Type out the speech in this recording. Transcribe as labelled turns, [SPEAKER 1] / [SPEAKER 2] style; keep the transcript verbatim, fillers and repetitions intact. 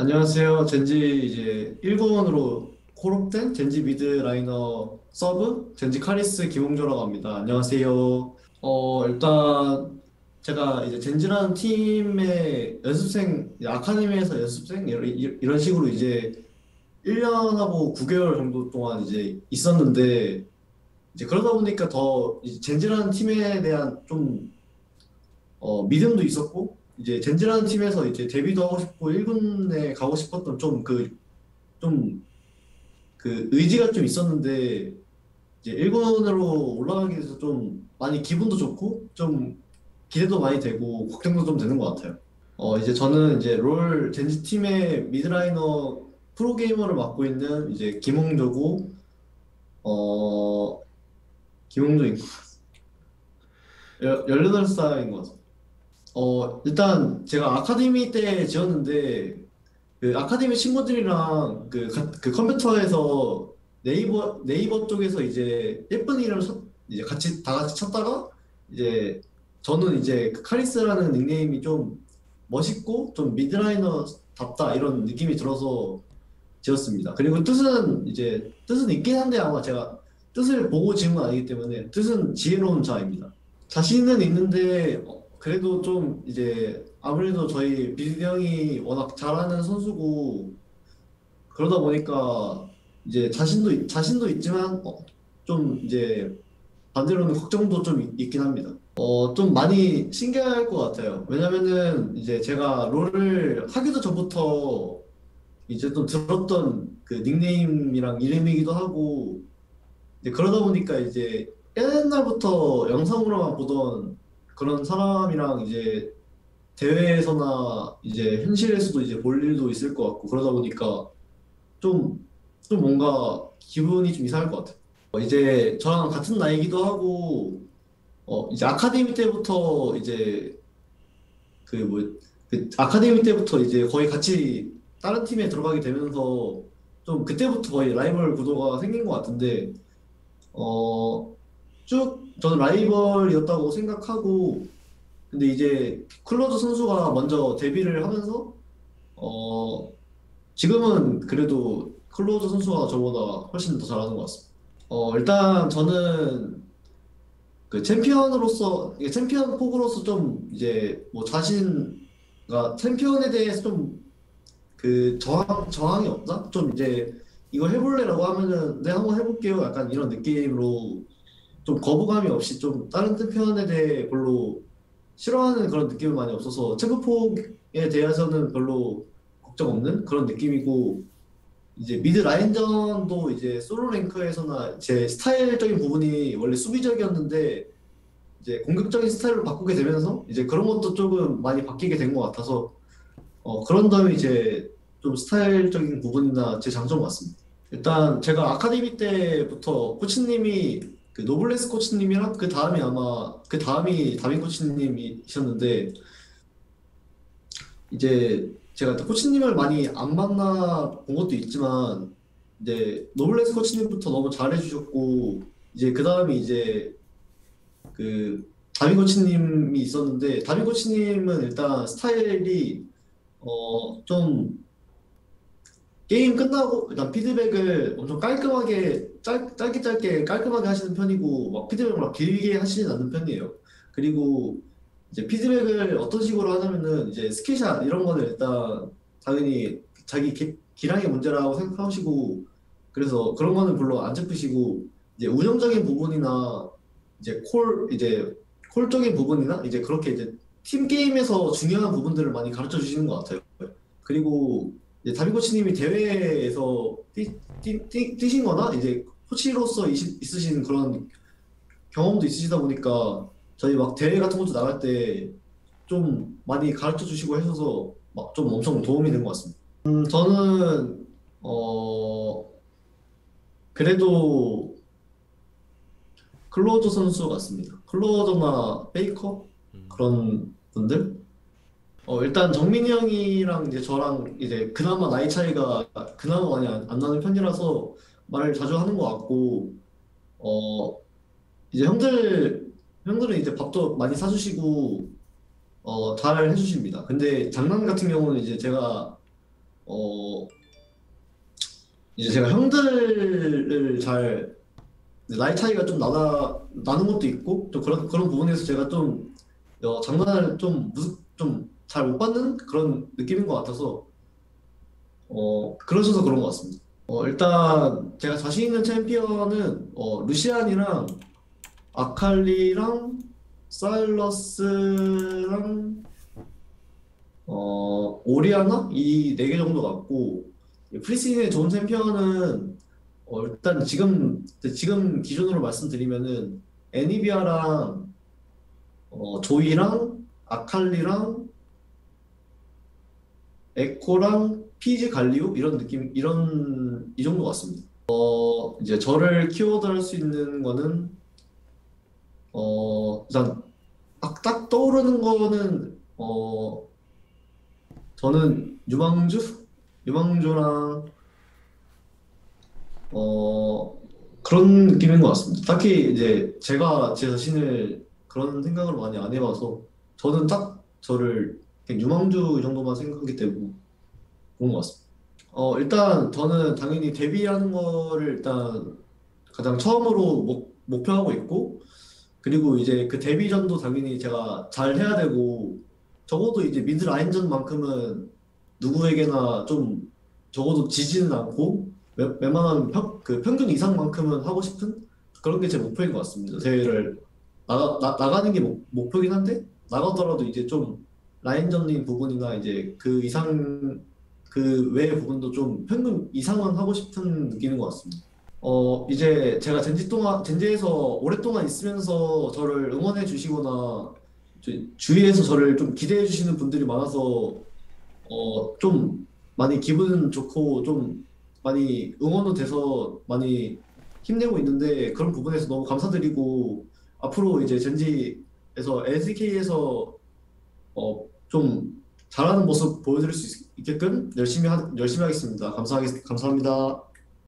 [SPEAKER 1] 안녕하세요. 젠지 이제 일 군으로 콜업된 젠지 미드 라이너 서브 젠지 카리스 김홍조라고 합니다. 안녕하세요. 어 일단 제가 이제 젠지라는 팀의 연습생 이제 아카데미에서 연습생 이런 이런 식으로 이제 일 년하고 구 개월 정도 동안 이제 있었는데 이제 그러다 보니까 더 이제 젠지라는 팀에 대한 좀 어, 믿음도 있었고 이제 젠지라는 팀에서 이제 데뷔도 하고 싶고 일 군에 가고 싶었던 좀 그 좀 그 의지가 좀 있었는데 이제 일 군으로 올라가게 돼서 좀 많이 기분도 좋고 좀 기대도 많이 되고 걱정도 좀 되는 것 같아요. 어 이제 저는 이제 롤 젠지 팀의 미드라이너 프로게이머를 맡고 있는 이제 김홍조고 어 김홍조인 것 같아요. 열여덟 살인 것 같아요. 어 일단 제가 아카데미 때 지었는데 그 아카데미 친구들이랑 그, 가- 그 컴퓨터에서 네이버 네이버 쪽에서 이제 예쁜 이름 찾- 이제 같이 다 같이 찾다가 이제 저는 이제 그 카리스라는 닉네임이 좀 멋있고 좀 미드라이너답다 이런 느낌이 들어서 지었습니다. 그리고 뜻은 이제 뜻은 있긴 한데 아마 제가 뜻을 보고 지은 건 아니기 때문에 뜻은 지혜로운 자입니다. 자신은 있는데 어, 그래도 좀 이제 아무래도 저희 비디 형이 워낙 잘하는 선수고 그러다 보니까 이제 자신도 있- 자신도 있지만 어, 좀 이제 반대로는 걱정도 좀 있- 있긴 합니다. 어, 좀 많이 신기할 것 같아요. 왜냐면은 이제 제가 롤을 하기도 전부터 이제 좀 들었던 그 닉네임이랑 이름이기도 하고 이제 그러다 보니까 이제 옛날부터 영상으로만 보던 그런 사람이랑 이제 대회에서나 이제 현실에서도 이제 볼 일도 있을 것 같고 그러다 보니까 좀, 좀 뭔가 기분이 좀 이상할 것 같아요. 어, 이제 저랑 같은 나이기도 하고 어, 이제 아카데미 때부터 이제 그 뭐, 그 아카데미 때부터 이제 거의 같이 다른 팀에 들어가게 되면서 좀 그때부터 거의 라이벌 구도가 생긴 것 같은데 어, 쭉 저는 라이벌이었다고 생각하고 근데 이제 클로저 선수가 먼저 데뷔를 하면서 어, 지금은 그래도 클로저 선수가 저보다 훨씬 더 잘하는 것 같습니다. 어, 일단 저는 그 챔피언으로서 이게 챔피언 폭으로서 좀 이제 뭐 자신과 챔피언에 대해서 좀 그 저항 저항이 없다? 좀 이제 이거 해볼래라고 하면은 네 한번 해볼게요. 약간 이런 느낌으로 좀 거부감이 없이 좀 다른 편에 대해 별로 싫어하는 그런 느낌이 많이 없어서 체크폭에 대해서는 별로 걱정 없는 그런 느낌이고 이제 미드 라인전도 이제 솔로 랭크에서나 제 스타일적인 부분이 원래 수비적이었는데 이제 공격적인 스타일로 바꾸게 되면서 이제 그런 것도 조금 많이 바뀌게 된 것 같아서 어 그런 점이 이제 좀 스타일적인 부분이나 제 장점 같습니다. 일단 제가 아카데미 때부터 코치님이 그 노블레스 코치님이랑 그 다음이 아마 그 다음이 다빈 코치님이셨는데 이제 제가 또 코치님을 많이 안 만나 본 것도 있지만 이제 노블레스 코치님부터 너무 잘해주셨고 이제 그 다음이 이제 그 다빈 코치님이 있었는데 다빈 코치님은 일단 스타일이 어좀 게임 끝나고 일단 피드백을 엄청 깔끔하게 짧, 짧게 짧게 깔끔하게 하시는 편이고 막 피드백을 막 길게 하시진 않는 편이에요. 그리고 이제 피드백을 어떤 식으로 하냐면은 이제 스킬샷 이런 거는 일단 당연히 자기 기, 기량의 문제라고 생각하시고 그래서 그런 거는 별로 안 짚으시고 이제 운영적인 부분이나 이제 콜 이제 콜적인 부분이나 이제 그렇게 이제 팀 게임에서 중요한 부분들을 많이 가르쳐 주시는 것 같아요. 그리고 이제 다비 코치님이 대회에서 뛰, 뛰, 뛰, 뛰신 거나 이제 코치로서 이시, 있으신 그런 경험도 있으시다 보니까 저희 막 대회 같은 것도 나갈 때 좀 많이 가르쳐 주시고 하셔서 막 좀 엄청 도움이 된 것 같습니다. 음, 저는 어 그래도 클로저 선수 같습니다. 클로저나 페이커 그런 분들. 어 일단 정민이 형이랑 이제 저랑 이제 그나마 나이 차이가 그나마 많이 안, 안 나는 편이라서 말을 자주 하는 것 같고 어 이제 형들 형들은 이제 밥도 많이 사주시고 어 잘 해주십니다. 근데 장난 같은 경우는 이제 제가 어, 이제 제가 형들을 잘 나이 차이가 좀 나다 나는 것도 있고 또 그런 그런 부분에서 제가 좀 어, 장난을 좀 좀 잘 못 받는 그런 느낌인 것 같아서 어 그러셔서 그런 것 같습니다. 어 일단 제가 자신 있는 챔피언은 어 루시안이랑 아칼리랑 사일러스랑 어 오리아나 이 네 개 정도 같고 프리시즌에 좋은 챔피언은 어 일단 지금 지금 기준으로 말씀드리면은 애니비아랑 어 조이랑 아칼리랑 에코랑 피지 갈리오 이런 느낌 이런 이 정도 같습니다. 어 이제 저를 키워드 할 수 있는 거는 어 일단 딱, 딱 떠오르는 거는 어 저는 유망주 유망주랑 어 그런 느낌인 것 같습니다. 딱히 이제 제가 제 자신을 그런 생각을 많이 안 해봐서 저는 딱 저를 그냥 유망주 정도만 생각하기 때문에 그런 것 같습니다. 어, 일단 저는 당연히 데뷔하는 거를 일단 가장 처음으로 목, 목표하고 있고, 그리고 이제 그 데뷔전도 당연히 제가 잘 해야 되고, 적어도 이제 미드 라인전만큼은 누구에게나 좀 적어도 지지는 않고, 웬- 웬만한 평, 그 평균 이상만큼은 하고 싶은 그런 게 제 목표인 것 같습니다. 대회를 나가, 나, 나가는 게 목, 목표긴 한데, 나가더라도 이제 좀 라인전인 부분이나 이제 그 이상 그 외의 부분도 좀 평균 이상은 하고 싶은 느낌인 것 같습니다. 어, 이제 제가 젠지 동안, 젠지에서 오랫동안 있으면서 저를 응원해 주시거나 주- 주위에서 저를 좀 기대해 주시는 분들이 많아서 어, 좀 많이 기분 좋고 좀 많이 응원도 돼서 많이 힘내고 있는데 그런 부분에서 너무 감사드리고 앞으로 이제 젠지에서 엘씨케이에서 어, 좀 잘하는 모습 보여드릴 수 있, 게끔 열심히 하, 열심히 하겠습니다. 감사하겠, 감사합니다.